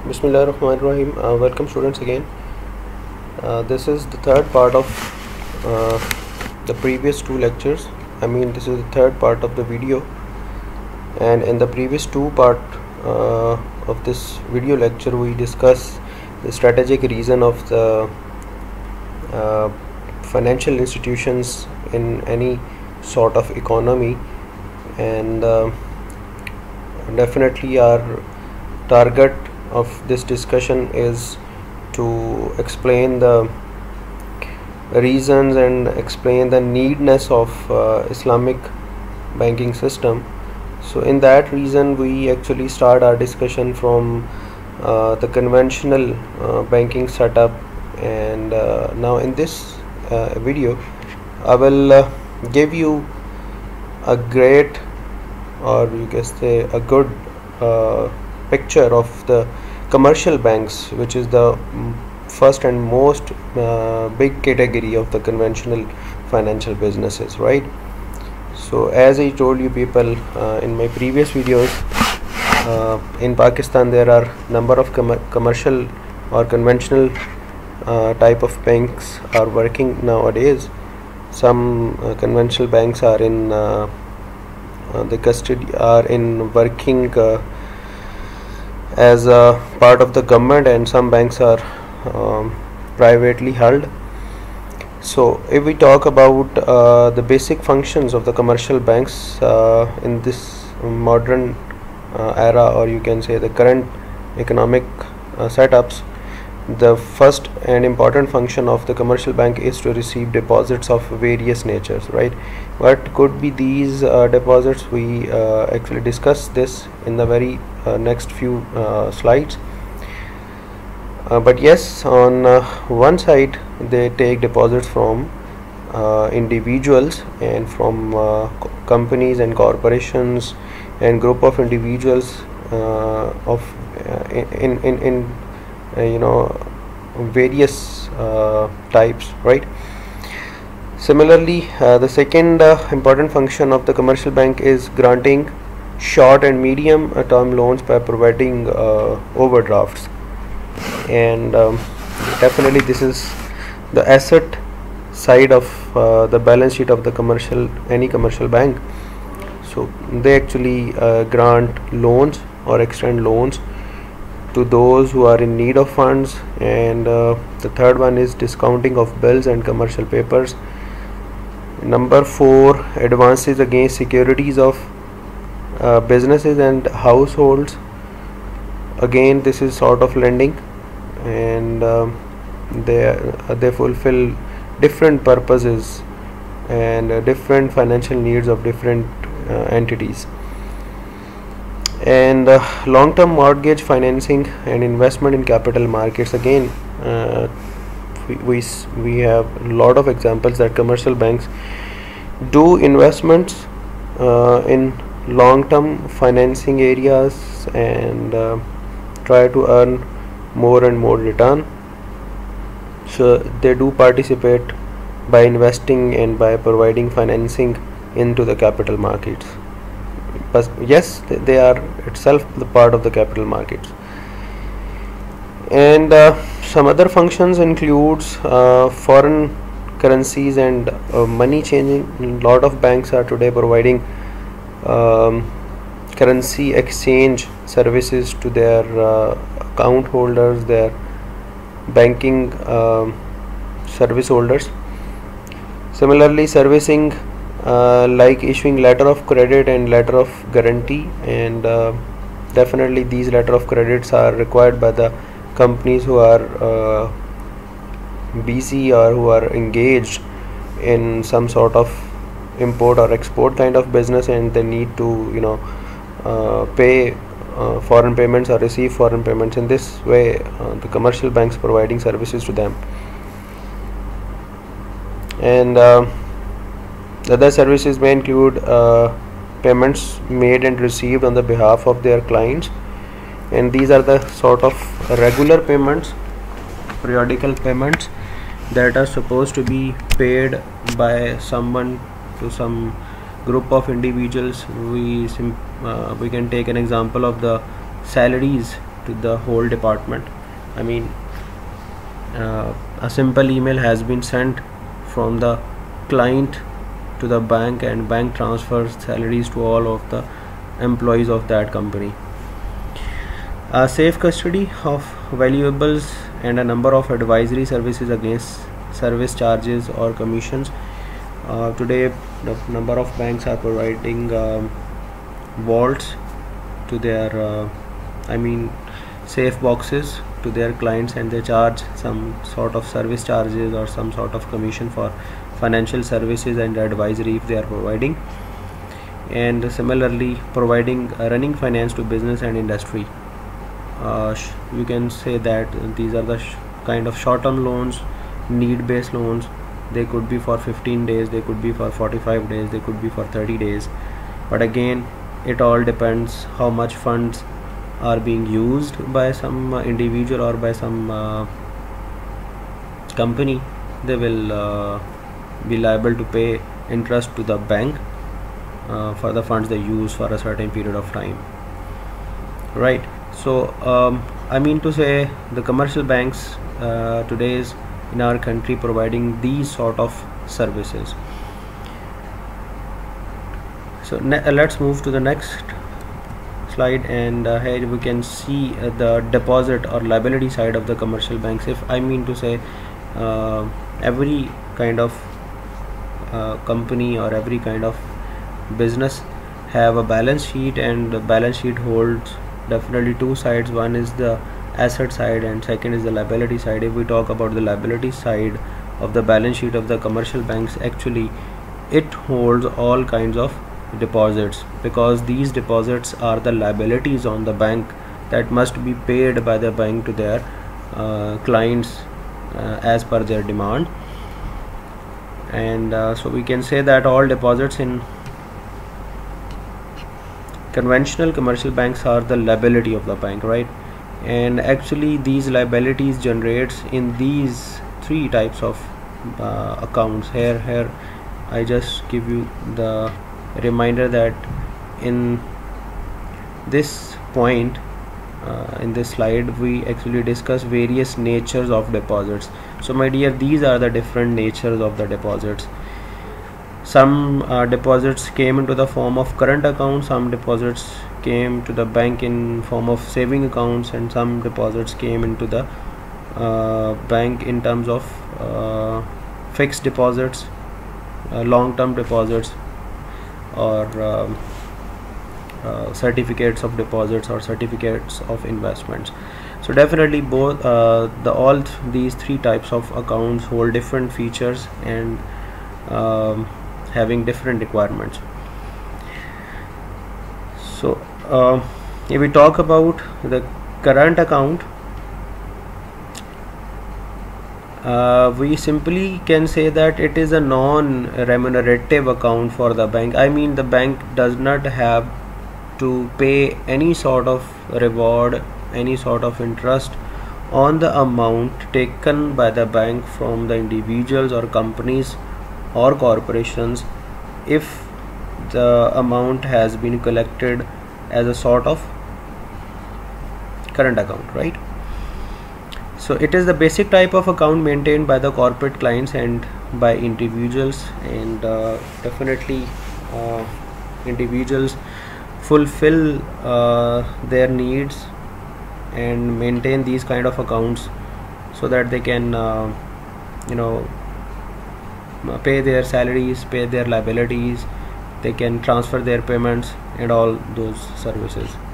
Bismillahirrahmanirrahim. Welcome students again. This is the third part of uh, the previous two lectures. This is the third part of the video, and in the previous two part of this video lecture we discuss the strategic reason of the uh, financial institutions in any sort of economy, and definitely our target of this discussion is to explain the reasons and explain the needness of Islamic banking system. So in that reason we actually start our discussion from the conventional banking setup, and now in this video I will give you a great, or you can say a good picture of the commercial banks, which is the first and most big category of the conventional financial businesses, right? So as I told you people in my previous videos, in Pakistan there are number of commercial or conventional type of banks are working nowadays. Some conventional banks are in the custody, are in working as a part of the government, and some banks are privately held. So if we talk about the basic functions of the commercial banks in this modern era, or you can say the current economic setups, the first and important function of the commercial bank is to receive deposits of various natures, right? What could be these deposits? We actually discuss this in the very next few slides. But yes, on one side they take deposits from individuals and from companies and corporations and group of individuals of in various types, right? Similarly, the second important function of the commercial bank is granting short and medium term loans by providing overdrafts, and definitely this is the asset side of the balance sheet of the any commercial bank. So they actually grant loans or extend loans to those who are in need of funds, and the third one is discounting of bills and commercial papers. Number 4, advances against securities of businesses and households. Again, this is sort of lending, and they fulfill different purposes and different financial needs of different entities. And long-term mortgage financing and investment in capital markets. Again, we have a lot of examples that commercial banks do investments in long-term financing areas and try to earn more and more return. So they do participate by investing and by providing financing into the capital markets. But yes, they are itself the part of the capital markets. And some other functions includes foreign currencies and money changing. A lot of banks are today providing currency exchange services to their account holders, their banking service holders. Similarly, servicing like issuing letter of credit and letter of guarantee, and definitely these letter of credits are required by the companies who are busy or who are engaged in some sort of import or export kind of business, and they need to pay foreign payments or receive foreign payments. In this way the commercial banks providing services to them. And the other services may include payments made and received on the behalf of their clients, and these are the sort of regular payments, periodical payments that are supposed to be paid by someone to some group of individuals. We can take an example of the salaries to the whole department. I mean, a simple email has been sent from the client to the bank, and bank transfers salaries to all of the employees of that company. Safe custody of valuables and a number of advisory services against service charges or commissions. Today the number of banks are providing vaults to their safe boxes to their clients, and they charge some sort of service charges or some sort of commission for financial services and advisory if they are providing. And similarly, providing running finance to business and industry. You can say that these are the kind of short-term loans, need-based loans. They could be for 15 days, they could be for 45 days, they could be for 30 days, but again it all depends how much funds are being used by some individual or by some company. They will be liable to pay interest to the bank for the funds they use for a certain period of time, right? So I mean to say, the commercial banks today is in our country providing these sort of services. So let's move to the next slide, and here we can see the deposit or liability side of the commercial banks. If I mean to say, every kind of company or every kind of business have a balance sheet, and the balance sheet holds definitely two sides. One is the asset side and second is the liability side. If we talk about the liability side of the balance sheet of the commercial banks, actually it holds all kinds of deposits, because these deposits are the liabilities on the bank that must be paid by the bank to their clients as per their demand. And so we can say that all deposits in conventional commercial banks are the liability of the bank, right? And actually these liabilities generates in these three types of accounts. Here I just give you the reminder that in this point in this slide we actually discuss various natures of deposits. So my dear, these are the different natures of the deposits. Some deposits came into the form of current accounts, some deposits came to the bank in form of saving accounts, and some deposits came into the bank in terms of fixed deposits, long-term deposits, or certificates of deposits or certificates of investments. So definitely both all these three types of accounts hold different features and having different requirements. So if we talk about the current account, we simply can say that it is a non-remunerative account for the bank. I mean, the bank does not have to pay any sort of reward, any sort of interest on the amount taken by the bank from the individuals or companies or corporations if the amount has been collected as a sort of current account, right? So it is the basic type of account maintained by the corporate clients and by individuals, and definitely individuals fulfill their needs and maintain these kind of accounts so that they can pay their salaries, pay their liabilities, they can transfer their payments and all those services.